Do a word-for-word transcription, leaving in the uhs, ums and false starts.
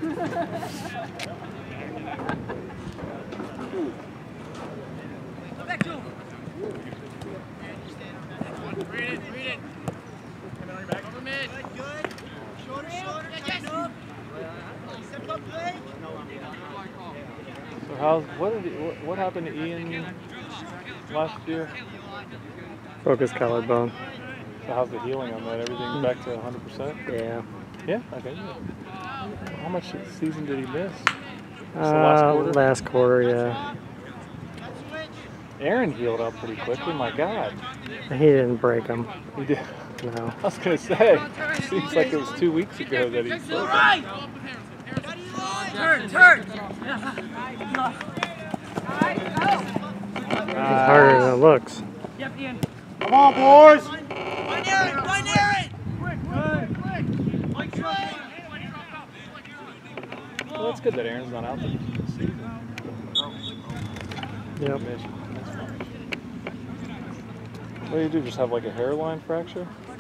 Read it, read it. Come on your back. Over mid. Good, good. Shorter, shorter. Yes. Step up, Blake. So how's what did he, what, what happened to Ian last year? Focus collarbone. So how's the healing on that? Everything back to one hundred percent? Yeah. Yeah. Okay. How much season did he miss? Uh, last quarter? Last quarter, yeah. Aaron healed up pretty quickly. My God. He didn't break him. He did. No. I was gonna say. Seems like it was two weeks ago that he. Right. Turn, turn. It's harder than it looks. Yep, Ian. Come on, boys. Go near it, go near it. Quick, quick, quick. Well, that's good that Aaron's not out there this season. Yep. What do you do? Just have like a hairline fracture?